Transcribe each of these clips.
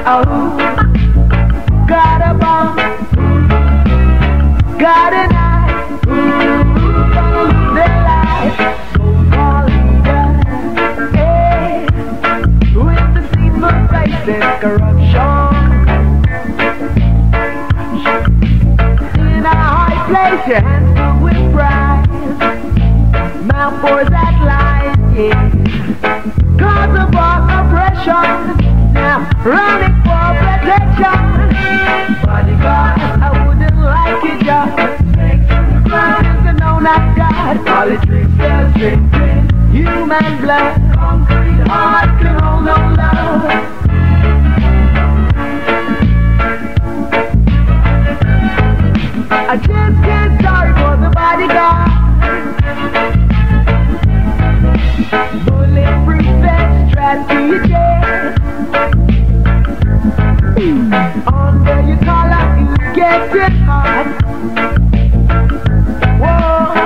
Oh, got a bomb, got a knife, gonna lose their life. So-called leader, hey, with the deceitful faces, corruption. In a high place, your hands filled with pride. Mouth pours that line, yeah. Cause of all oppression. Now running for protection. Bodyguard, I wouldn't like it, just crimes and no, not God. Politics does drinking human blood. Concrete heart can hold no love. I just can't sorry for the bodyguard. Bulletproof vest strapped to your chest. Under your collar you get it hot. Whoa,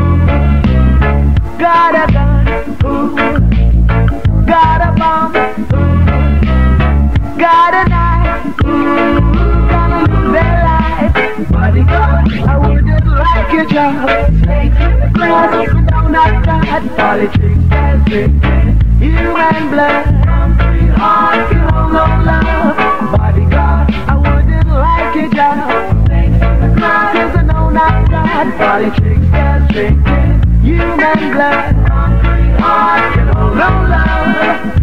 got a gun, ooh, got a bomb, ooh, got a knife, ooh, gonna lose their life. Bodyguard, I wouldn't like your job. Snakes in the grass, but no, not God. Politics and drinking human blood. Concrete heart can hold no love. Bodyguard, I wouldn't like your job. Snakes in the grass, but no, not God. Politics and drinking human blood. Concrete heart can hold no love.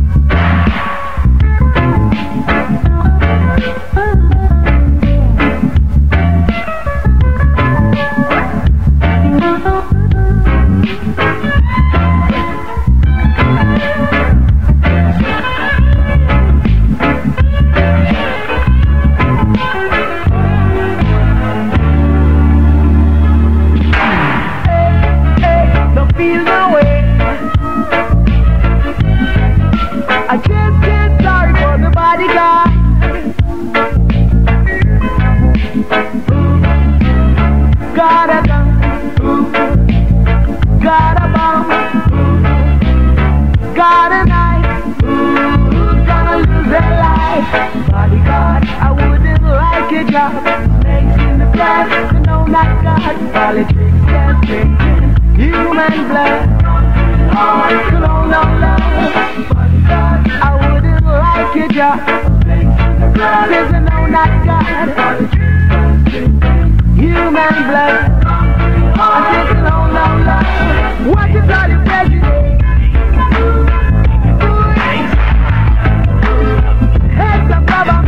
I just can't sorry for the bodyguard. Ooh, got a gun, ooh, got a bomb, ooh, got a knife, ooh, gonna lose their life. Bodyguard, I wouldn't like your job. Snakes in the grass, but no, not God. Politics and drinking human blood. Heart could hold no love. I wouldn't like your job. There's a no, not God. Human blood. I think no, no love. What you call your president? Hey, some brother.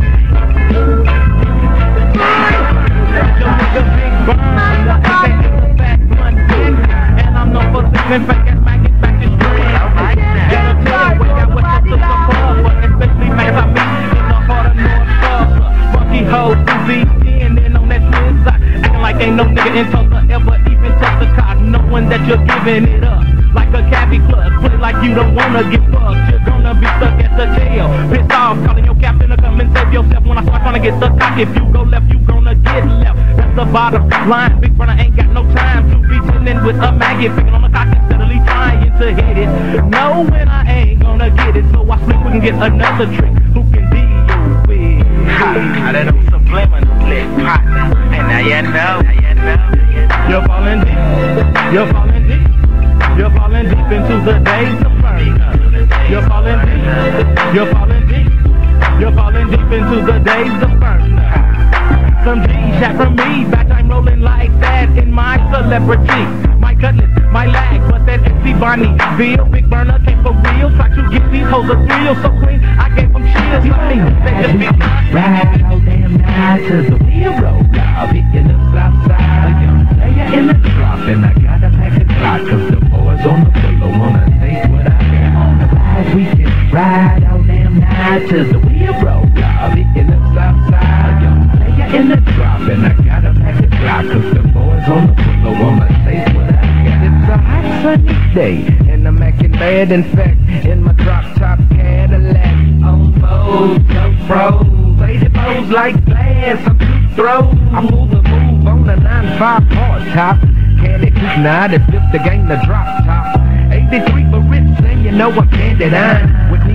And I'm no for living fake ass maggots back to stream. Gotta tell you, we got what's up to the above, but especially makes I meet in the heart of North Star. Funky hoes, CZ10, and on that twin side, acting like ain't no nigga in Tulsa ever even touched the car, knowing that you're giving it up like a cabbie club. Play like you don't wanna get fucked, you're gonna be stuck at the jail. Pissed off, calling your captain to come and save yourself. When I start trying to get the cock, if you go left, you gonna get left. That's the bottom line. Big brother ain't got no time to be chillin' with a maggot, picking on the cock and steadily trying to hit it. Knowing I ain't gonna get it, so I sleep we can get another trick. Who can be your big? I done know subliminally, partner, and now you know. You're falling deep. You're falling deep. You're falling deep into the days of burn. You're falling deep. You're falling deep. You're falling deep into the days of burn. Some G shot from me, back time rolling like that in my celebrity. My cutlass, my lag, but that MC Bonnie Bill, Big Burner came for real. Try to get these hoes a thrill, so clean, I gave them chills. They just be ride all damn night to the wheel roll. I'll be in the south side, a young player in the drop, and I gotta pack a clock, cause the boys on the floor wanna take what I got. On the ride, we can ride all damn night to the wheel roll. I'll be in the south side, a young player in the drop, and I gotta pack a clock, cause the boys on the floor wanna take what I got. It's a hot sunny day, and I'm acting bad, in fact, in my drop top Cadillac. On foes, no pros, 80 bows like glass, I'm too throw. I move the move on the 9-5 hard top. Candy coupe 90, flip the game, the drop top. 83 for Ritz, and you know I'm candy 9. With me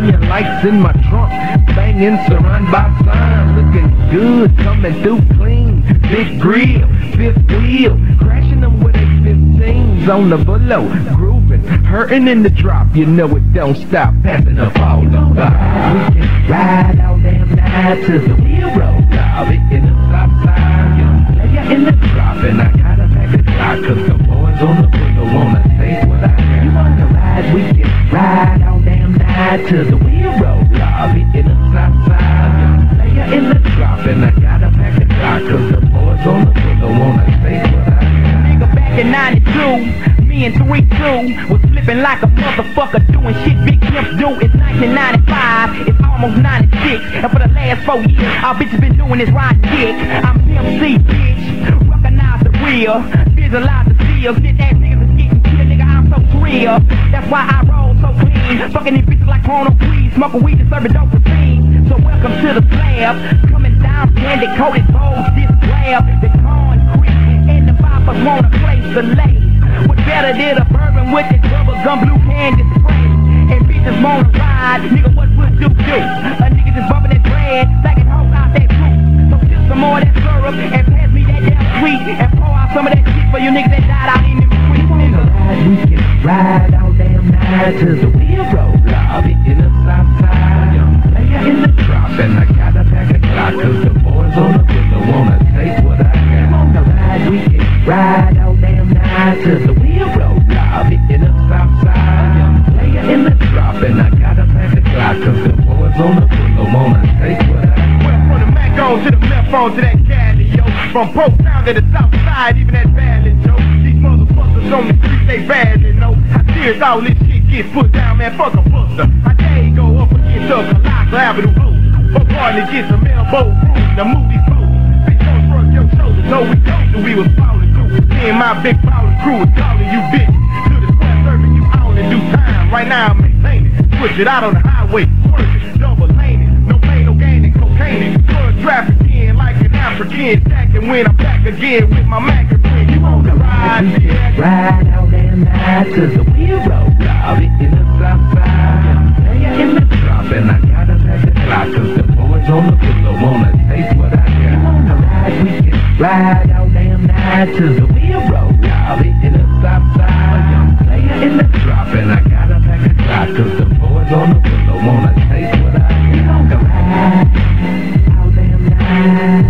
neon lights in my trunk, banging surrounded by signs, looking good, coming through clean. Big grill, fifth wheel, crashing them with A15s on the below, grooving, hurting in the drop. You know it don't stop, passing up all the vibe. We can ride all damn night to the wheel roll up, hitting the top side. Young player in the drop, and I gotta pack the clock, 'cause the boys on the window wanna take what I got. You wanna ride? We can ride all damn night to the wheel roll up, hitting the top side. Young player in the drop, and I gotta pack the clock, 'cause the boys on the window wanna take what I got. Nigga, back in 92, me and 3-2 was flipping like a motherfucker, doing shit big pimps do. It's 1995, it's almost 96, and for the last 4 years, our bitches been doing this riding dick. I'm Pimp C, bitch, recognize the real, visualize the seal, shit ass niggas is getting killed, nigga, I'm so real. That's why I roll so clean, fucking these bitches like Chrono Weed, smoking weed and serving dope for fiends. So welcome to the slab, coming down candy coated bowls, this grab, the concrete, and the boppers want a place to lay. What better than a bourbon with this rubber gum blue candy spray? And bitches wanna ride, nigga, what would you do? A nigga just bumping that bread, stacking hoes out that roof. So just some more of that syrup, and pass me that damn sweet, and pour out some of that shit for you niggas that died out in them streets, nigga. We can ride all damn night to the wheel roll up, hitting the south side. Young player in the drop, and I gotta pack a clock, 'cause the boys on the window wanna take what I got. On the ride, we can ride all damn night to the wheel roll up, hitting the south side. Young player in the drop, and I gotta pack a clock, 'cause the boys on the window wanna take what I got. Went from the Mac on to the left on to that Cali, yo. From Pope Town to the South Side, even that Valley, Joe. These motherfuckers on the street, they badly know how serious all this shit gets put down, man. Fuck a buster. My day go up against a Colossal Avenue Road. Fuck hard to get some elbow room, the movie closed. Bitch, don't shrug your shoulders, no, we told you we was falling through. Me and my big ballin' crew was calling you bitch. To the square serving you on in due time. Right now I'm maintaining. Switch it out on the highway, swerving, double laning. No pain, no gain, and cocaine. Drug trafficking like an African. Stacking when I'm back again with my Mac and bring you on the ride. Ride all damn night to the wheel roll up, hitting the south side. Young player in the drop, and I gotta pack the clock, 'cause the boys on the window wanna take what I got. On the ride, we can ride all damn night to the wheel roll up, hitting the south side. Young player in the drop, and I gotta pack the clock, 'cause the boys on the window wanna take what I got. On the ride all damn night.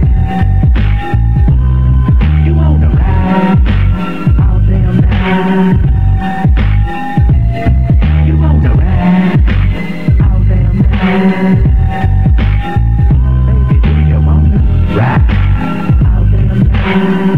You wanna ride all damn night. You wanna ride all damn night. Baby, do you wanna ride all damn night?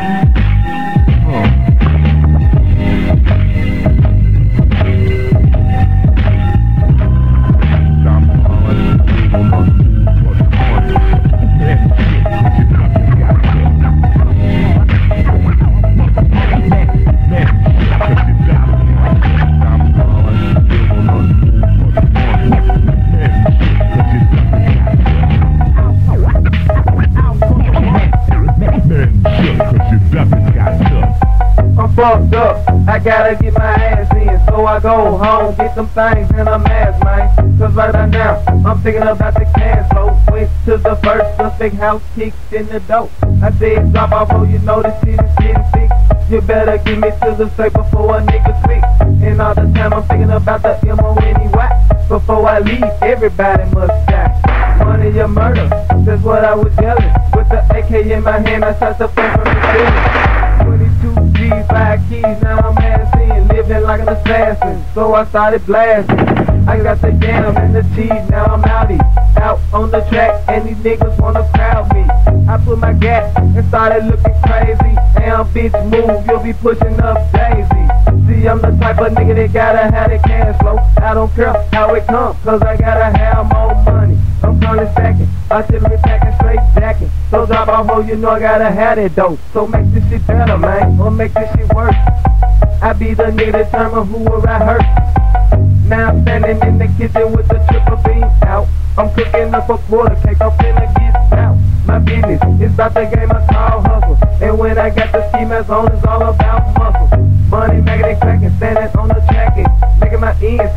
Fucked up, I gotta get my ass in, so I go home, get them things in a mask, man. 'Cause right now, I'm thinking about the cash flow. Went to the first suspect house, kicked in the door. I said, drop off, oh, you know the shit is getting sick. You better get me to the safe before a nigga click. And all the time I'm thinking about the M-O-N-E-Y. Before I leave, everybody must die. Money or murder, that's what I was yelling. With the AK in my hand, I shot the flame from the ceiling. 22 G's, 5 keys, now I'm ass in, living like an assassin, so I started blasting. I got the jam and the cheese, now I'm outie, out on the track, and these niggas wanna crowd me. I put my gas and started looking crazy. Damn bitch move, you'll be pushing up Daisy. See, I'm the type of nigga that gotta have the cash flow. I don't care how it comes, 'cause I gotta have more money. I'm calling stacking, artillery packing, straight jacking. So drop off, oh, you know I gotta have that dope. So make this shit better, man, or make this shit worse. I be the nigga determine who will I hurt. Now I'm standing in the kitchen with the triple beam out. I'm cooking up a quarter cake, I'm finna get out. My business is about the game I call hustle. And when I got the ski mask on, it's all about muscle. Money making it cracking, standing on the track, making my ends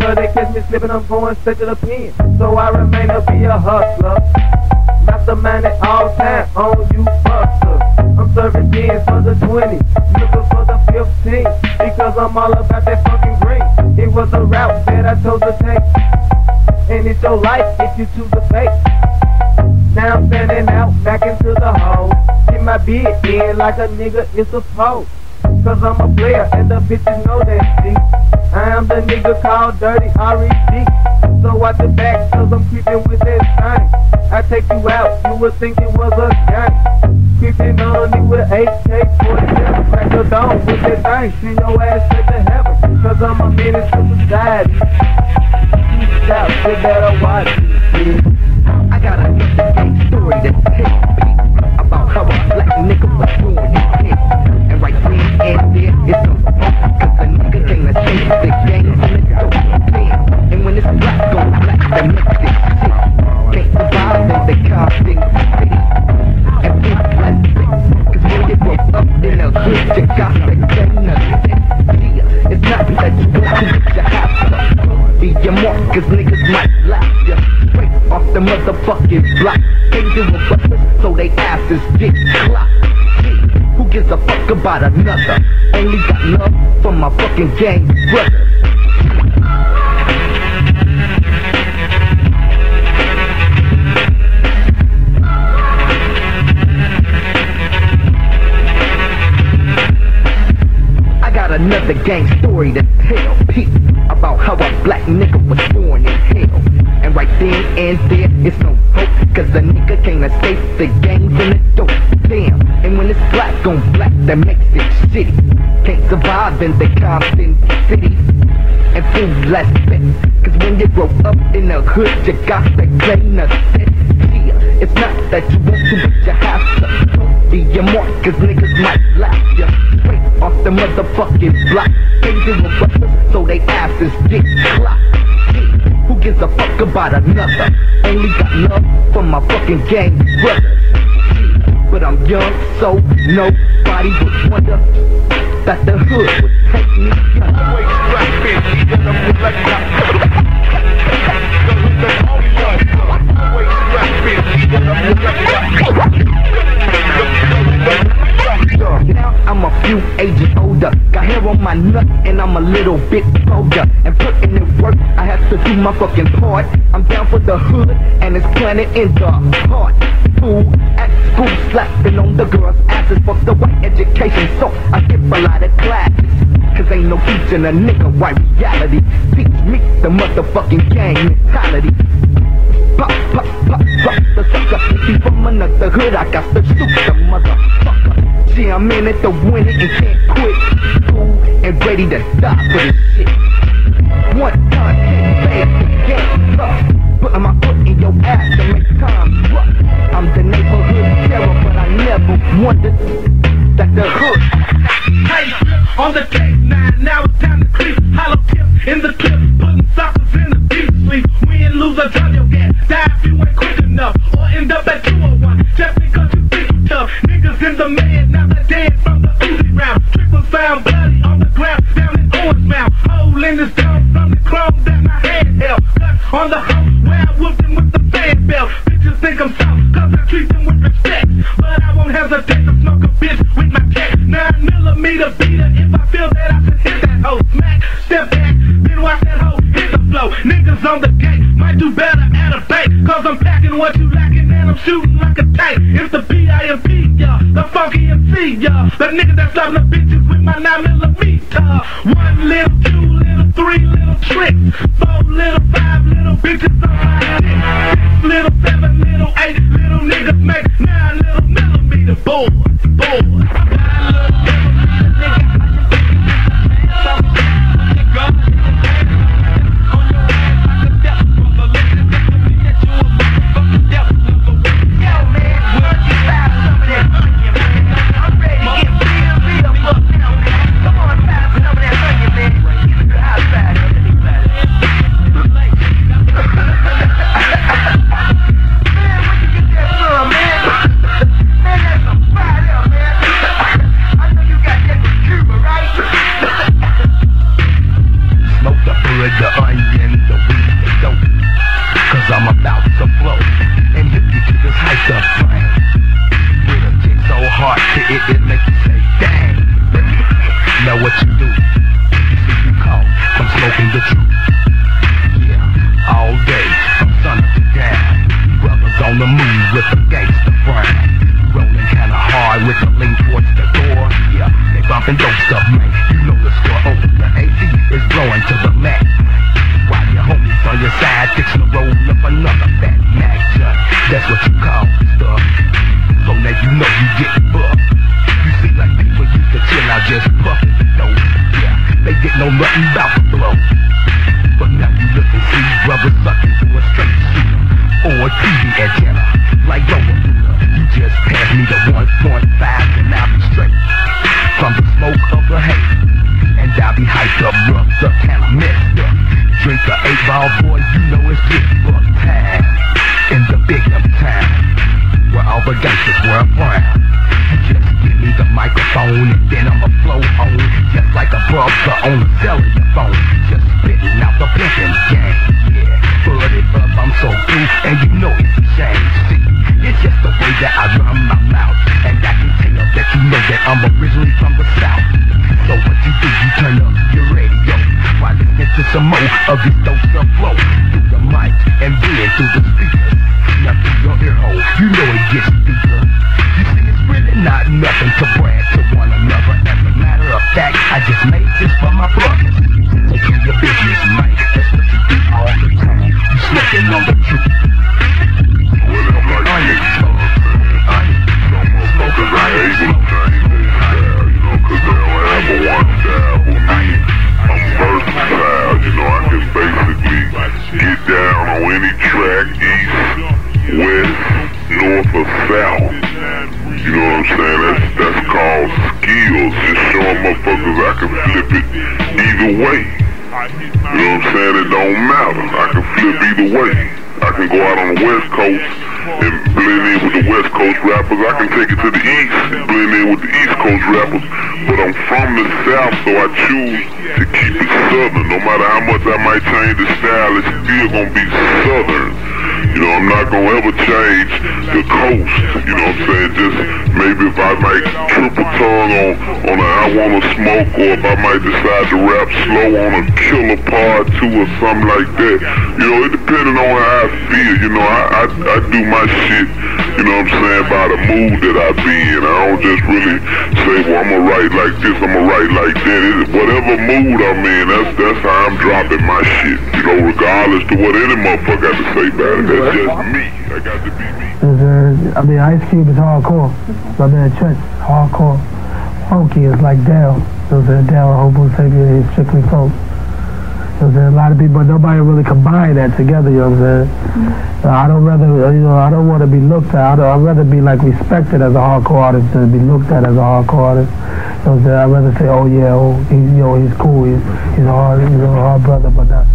Cause they catch me slipping, I'm going straight to the pen. So I remain to be a hustler, mastermind at all time on you busters. I'm serving 10 for the 20, looking for the 15, because I'm all about that fucking green. It was a route that I chose to take, and it's your life if you choose to fake. Now I'm standing out, back into the hole, get my bid in like a nigga is supposed. Cause I'm a player and the bitches know that shit. I am the nigga called Dirty R.E.D. So watch the back cause I'm creeping with that thing. I take you out, you would think it was a gang. Creeping on me with AK-47, crack your dome with that thing, send your ass straight to heaven. Cause I'm a menace to society. Shout, you better watch it, bitch. I got a gang story to tell about how a black nigga was born in hell. And right then and there, it's no hope, cause the nigga can't escape the gang from the dope. Damn, and when it's black on black, that makes it sick. Can't survive in the constant city. And think less sick, cause when you grow up in the hood, you got to gain nothing. Yeah, it's not that you want to get your house up. Be your mark, cause niggas might laugh ya. Straight off the motherfucking block. They do a busters, so they asses get clocked. Who gives a fuck about another? Only got love for my fucking gang brothers. I got another gang story to tell people about how a black nigga was born in hell. And right then and there, it's no hope, cause the nigga can't escape the gangs and the dope. Damn, and when it's black on black, that makes it shitty. Can't survive in the Compton city. And food less fit, cause when you grow up in the hood, you got to gain a set. Yeah, it's not that you want to, but you have to. Don't be your mark, cause niggas might laugh ya. Straight off the motherfucking block. They do a busters, so they asses get clocked. Who gives a fuck about another? Only got love for my fucking gang brothers. But I'm young, so nobody would wonder that the hood would take me young. Now I'm a few ages older, got hair on my nuts and I'm a little bit bolder. And putting in work, I have to do my fucking part. I'm down for the hood and it's planted in the heart. Fool at school slapping on the girls' asses. Fuck the white education, so I skip a lot of classes. Cause ain't no teaching a nigga white reality. Teach me the motherfucking gang mentality. Pop, pop, pop, pop the sucker. See from another hood, I got to shoot the motherfucker. See, I'm in it to win it and can't quit. Cool and ready to die for this shit. One time, can't fade the game up. Putting my foot in your ass to make time rough. I'm the neighborhood terror, but I never wondered that the hood. Hey, on the tape 9, now it's time to creep. Hollow tip in the clip, putting suckers in the deep sleep. Win, lose, or drop your gas. Die if you ain't quick enough, or end up at 201. Just because you think you tough. Niggas in the man, now they're dead from the Uzi round. Triple found bloody on the ground, down in Orange Mound. Hole in this dome from the chrome that my hand held. Cut on the house where I whooped him with the fan belt. Bitches think I'm soft, cause I treat them with respect. But I won't hesitate to smoke a bitch with my tech. 9mm beater if I feel that I should hit that hoe. Smack, step back, then watch that hoe hit the flow. Niggas on the gate might do better at a bank. Cause I'm packing what you lacking and I'm shooting like a tank. It's the P.I.M.P. y'all, the funky MC y'all. The nigga that's slapping the bitches with my 9mm. 1 little, 2 little, 3 little tricks. 4 little, 5 little bitches on my dick. 6 little, 7 little, 8 little niggas make 9mm boys. Man, but gangsters wear brown. You just give me the microphone and then I'ma flow on, just like a brother on the cellular phone, just spitting out the pimpin' game. Yeah, but it up, I'm so blue, and you know it's a shame. See, it's just the way that I run my mouth, and I can tell that you know that I'm originally from the South. So what you do, you turn up your radio while listening to some more of this dope stuff flow through the mic and then through the speakers. Now through your ear hole, you know it gets deeper. You see, it's really not nothing to brag to one another. As a matter of fact, I just made this for my brothers. Take care of your business, Mike. That's what you do all the time. You smoking on the truth. Get down on any track, east, west, north, or south. You know what I'm saying? That's called skills. Just showing motherfuckers I can flip it either way. You know what I'm saying? It don't matter. I can flip either way. I can go out on the West Coast and blend in with the West Coast rappers. I can take it to the East and blend in with the East Coast rappers. But I'm from the South, so I choose to keep it Southern. No matter how much I might change the style, it's still gonna be Southern. You know, I'm not gonna ever change the coast. You know what I'm saying? Just maybe if I might triple tongue on a I Wanna Smoke, or if I might decide to rap slow on a Killer Part 2 or something like that. You know, it depending on how I feel. You know, I do my shit, you know what I'm saying, by the mood that I be in. I don't just really say, well, I'm gonna write like this, I'm gonna write like that. Whatever mood I'm in, that's how I'm dropping my shit. You know, regardless to what any motherfucker got to say about it. That's just me. I got to be me. I mean, Ice Cube is hardcore. I've been at church, hardcore. Funky is like Dell. You know what I'm saying? Dell, Homo Sapien, he's strictly folk. You know what I'm saying? A lot of people, but nobody really combine that together, you know what I'm saying? I don't want to be looked at. I'd rather be like respected as a hardcore artist than be looked at as a hardcore artist. You know what I'm saying? I'd rather say, oh yeah, he's cool, he's a hard brother, but not.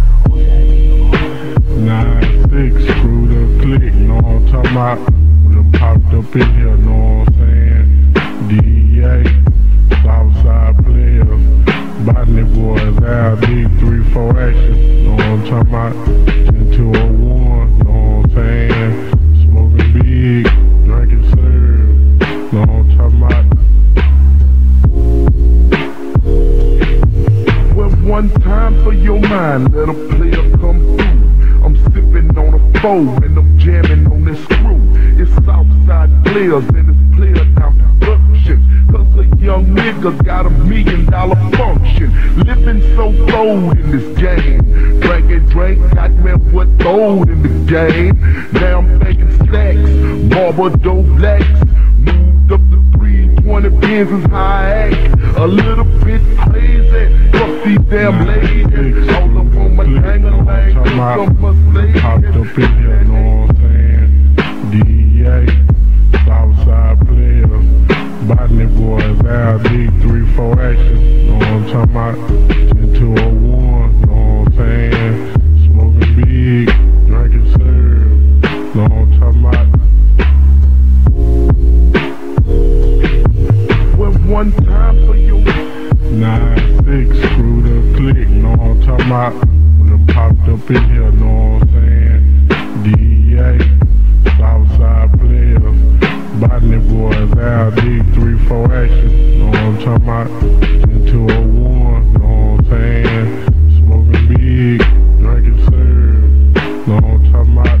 9-6, screw the click, know what I'm talking about? When it popped up in here, know what I'm saying? DEA, Southside players, Botany boys, LD, 3-4 action, know what I'm talking about? 10-201, know what I'm saying? Smoking big, drinking serve, know what I'm talking about? Well, one time for your mind, let a player come through. I'm sipping on a foe and I'm jamming on this screw. It's Southside players and it's player down productions. Cause a young nigga got $1 million function. Living so bold in this game. Drink, got me what old in the game. Now I'm making stacks, Barbado blacks. Moved up the 320 Benz is high act. A little bit crazy, fuck these damn ladies. All up on my dang-a-lang, popped up in here, know what I'm saying? DEA, Southside players, Botany boys, LD, 3-4 action, know what I'm talking about? 10-201, know what I'm saying? Smoking big, drinking serve, know what I'm talking about? Well, one time for you. 9-6, screw the click, know what I'm talking about? When it popped up in here, know what I'm saying? DEA, Southside players, Botany boys, LD, 3-4 action, know what I'm talking about? 10-201, know what I'm saying? Smoking big, drinking serve, know what I'm talking about?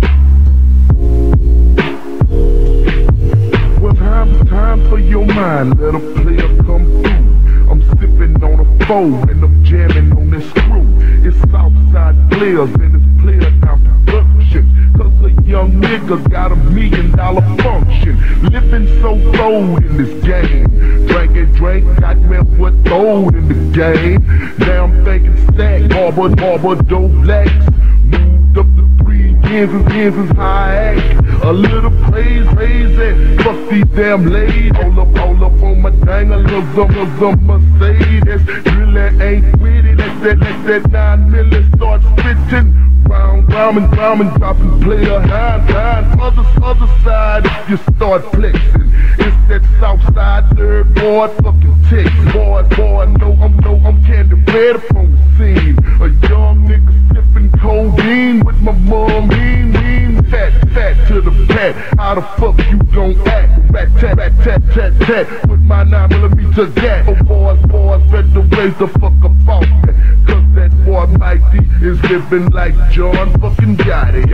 Well, time for your mind, let a player come through. I'm sipping on a foe and I'm jamming on this screw. It's Southside players and it's player down productions. Cause a young nigga got $1 million function. Living so bold in this game. Drink, got me what old in the game. Now I'm thinking stack, Barbado blacks. Moved up the 3 Benz is high act. A little crazy, fuck these damn ladies. All up on my dang-a-lizm, Mercedes. Really ain't with it, let that 9 milli start spitting. round and dropping player hand. Other side if you start flexing. It's that south side third ward fucking Texas. Boy, I'm candy red up on the scene. A young nigga sipping codeine with my mom, mean, fat to the pat. How the fuck you gon' act? Rat tat, with my 9mm gat. Oh boys, better raise the fuck up off me. Cause that boy Mikey is living like John fucking Gotti.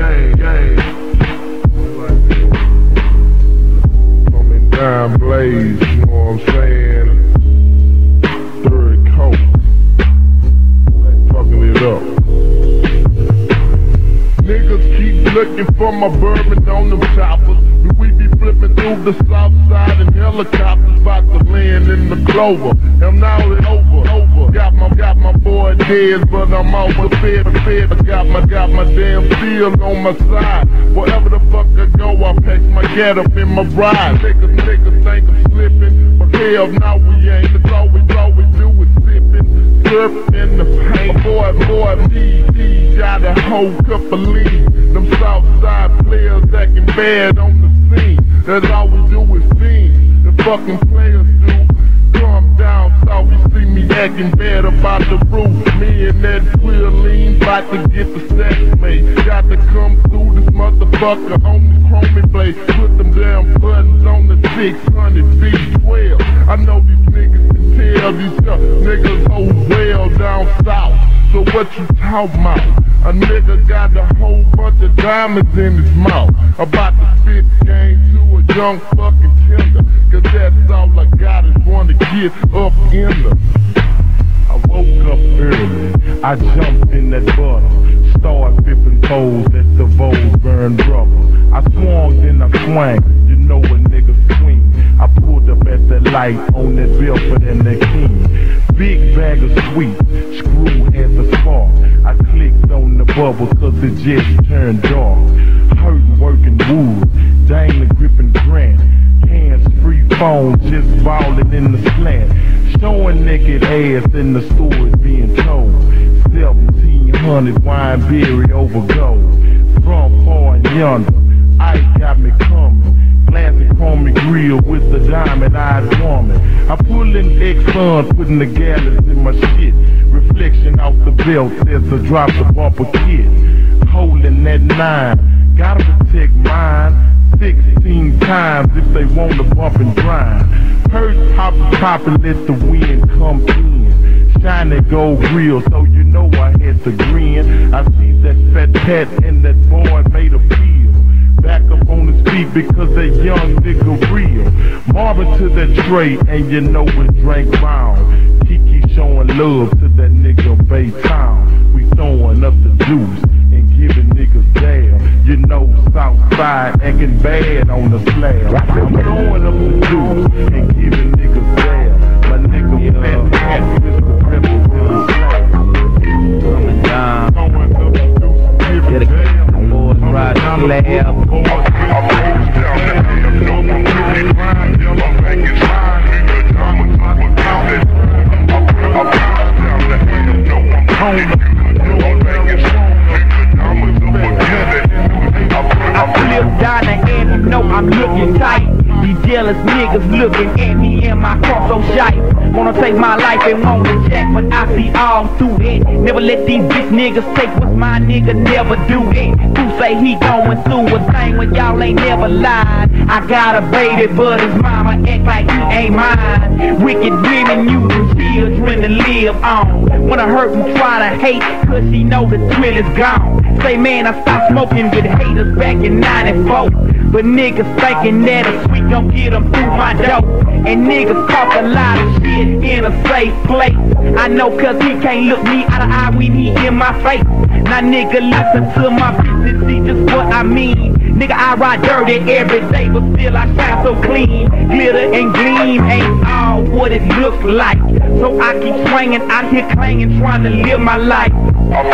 Coming down blaze, you know what I'm saying? Third coat, fucking it up. Niggas keep looking for my bourbon on them choppers. We be flipping through the south side in helicopters, about to land in the Clover. And now it's over. Got my boy dead, but I'm almost fed. I got my damn field on my side. Wherever the fuck I go, I pack my get up in my ride. Niggas think I'm slipping, but hell no, we ain't. That's all we do is sipping, surfing the paint. Boy, D got a whole cup of lean. Them south side players acting bad on the scene. That's all we do is sing. The fucking players do. Calm down, south, you see me acting bad about the roof. Me and that Quilleen about to get the sex made. Got to come through this motherfucker on the chromie blade. Put them damn buttons on the 600 V12. I know these niggas can tell these young niggas hold well down south. So what you talking about? A nigga got a whole bunch of diamonds in his mouth. About to spit game to a young fucking tender. Cause that's all I got is want to get up in her. I woke up early, I jumped in that butter. Started flipping poles at the Vogue burn rubber. I swung, then I swang, you know a nigga swing. I pulled up at the light on that Belford and that King. Big bag of sweet, screw at the spark. I clicked on the bubble cause it just turned dark. Hurtin' working wood, dang the gripping Grant. Hands free phone, just ballin' in the slant. Showing naked ass in the stores being told. 1700 Wineberry over gold. Front far and yonder, ice got me coming. Classic chromey grill with the diamond-eyed woman. I pull in Exxon, putting the gallons in my shit. Reflection off the belt as I drop the bumper kit. Holding that 9, gotta protect mine. 16 times if they want to bump and grind. Purse poppin', let the wind come in. Shiny gold grill, so you know I had to grin. I see that fat cat and that boy made a peel. Back up on his feet because that young nigga real. Marvin to that tray and you know it drank round. Kiki showing love to that nigga Baytown. We throwing up the juice and giving niggas damn. You know Southside acting bad on the slab. I'm throwing up the juice and giving niggas damn. My nigga fat cat is the rebel to the slab. Coming down. Throwing up the juice, giving damn. Boys ride the slab. I flip down the end, you know I'm looking tight. These jealous niggas looking at me and my car so shy. Wanna take my life and want to jack, but I see all through it. Never let these bitch niggas take what's my nigga, never do it. Who say he going through a thing when y'all ain't never lied? I got a baby, but his mama act like he ain't mine. Wicked women using children to live on. Wanna hurt and try to hate, cause she know the thrill is gone. Say man, I stopped smoking with haters back in 94. But niggas thinking that a sweet gon' get them through my door. And niggas talk a lot of shit in a safe place. I know cause he can't look me out of eye when he in my face. Now nigga listen to my business, see just what I mean. Nigga I ride dirty every day, but still I shine so clean. Glitter and gleam ain't all what it looks like. So I keep swinging out here clanging, trying to live my life. I'm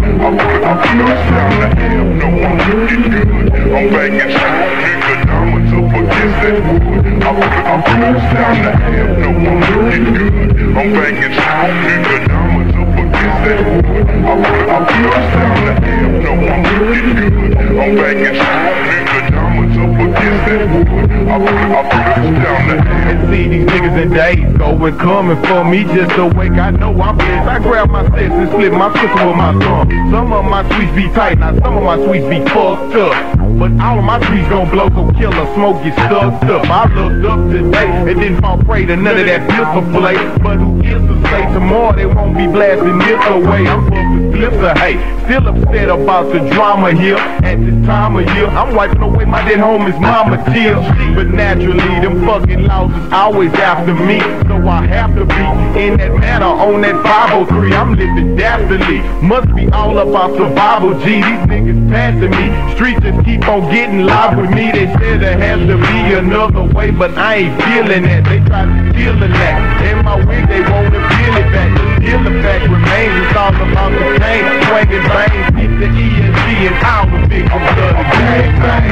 banging up against that wood. I'm cruised down the half, no I'm looking good. I'm banging shit, the diamonds up against that wood. I'm cruised down the half, no I'm looking good. I'm banging shit, the diamonds up against that wood. I'm cruised down the half. And see these niggas in days going coming for me just awake. I know I'm blessed. I grab my sets and split my pistol with my thumb. Some of my tweets be tight, now some of my tweets be fucked up. But all of my tweets gon' blow, so killer smoke get stuck up. I looked up today and didn't fall prey to none of that pistol play. But who gives to say tomorrow they won't be blasting this away. I'm fucking flips of hate, still upset about the drama here. At this time of year, I'm wiping away my dead homie's mama tears. But naturally, them fucking laws is always after me, so I have to be in that manner on that 503. I'm living dastardly, must be all about survival. G, these niggas passing me, streets just keep on getting live with me. They said there has to be another way, but I ain't feeling that. They try to steal the lack, in my wig they wanna feel it back. But still the fact remains, it's all about the chain, swinging veins, keep the ESG and all the victims of the gang bang.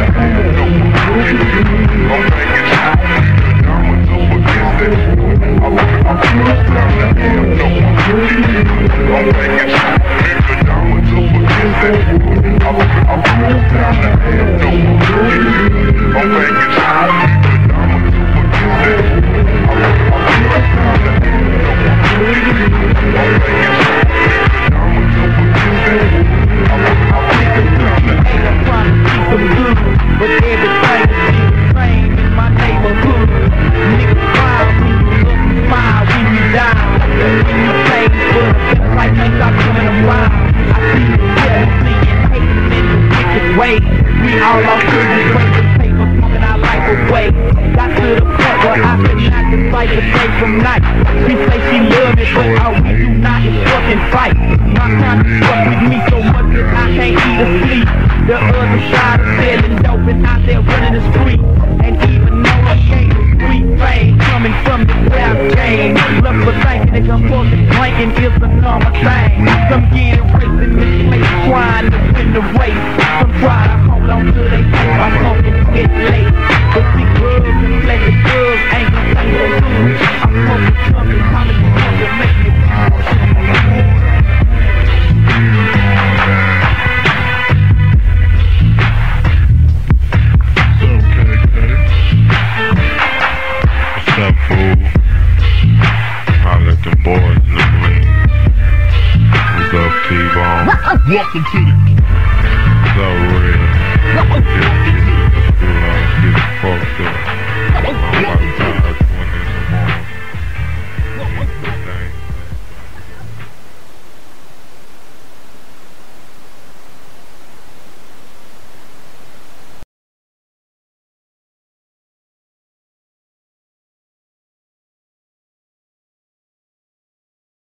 I'm banging shit, the diamonds up against that wood. I'm cruised down the half, no I'm looking good. I'm banging shit, the diamonds up against that wood. I'm cruised down the half, no I'm looking good. I'm banging shit, the diamonds up against that wood. I'm cruised down the half, no I'm looking good. I'm banging shit, the diamonds up against that wood. I'm cruised down the half. I'm trying to keep them good, but everything is the same in my neighborhood. Niggas smile when you look, smile when you down. When you change for the best, like things are coming around. I see the jealousy and hating in the wicked way. We all on good ways of paper, smoking our life away. Got to the point where I could not decipher day from night. She say she love me, but all we do not is fucking fight. My time is stuck with me so much that I can't eat or sleep. The other side is selling dope and out there running the street. And even though I can't sweet fame coming from the rap game, love for thinking that I'm fucking drinking is a normal thing. Some get erased in this place trying to win the race. Some try to hold on to they take my smoking get late. But see drugs and flexing drugs ain't gonna take no good. I'm smoking something, calling it something, make me What's up, fool? Holla at them boys in the ring. What's up, T-Bone? Welcome to the What's up, Real? Getting fucked up.